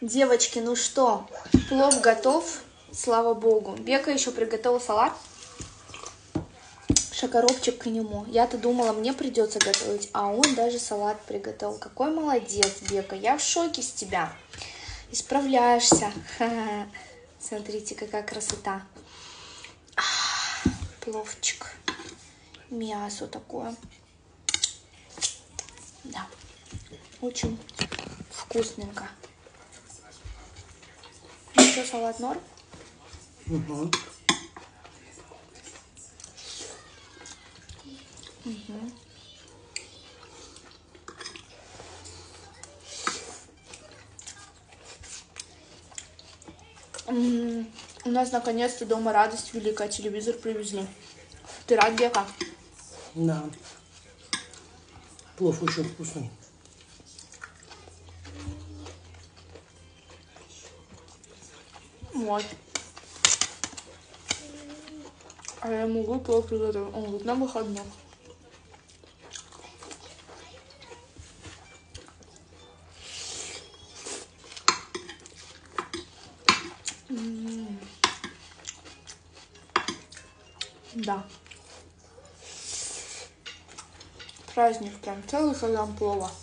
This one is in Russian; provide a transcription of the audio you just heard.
Девочки, ну что, плов готов, слава богу. Бека еще приготовил салат, шокоробчик к нему. Я-то думала, мне придется готовить, а он даже салат приготовил. Какой молодец, Бека, я в шоке с тебя. Исправляешься. Ха-ха. Смотрите, какая красота. Пловчик. Мясо такое. Да, очень вкусненько. Ну что, салат норм? Угу. У нас наконец-то дома радость великая, телевизор привезли. Ты рад, Бека? Да. Плов очень вкусный. Вот. А я могу плов приготовить. Он говорит, на выходных. Да. Праздник прям, целый килограмм плова.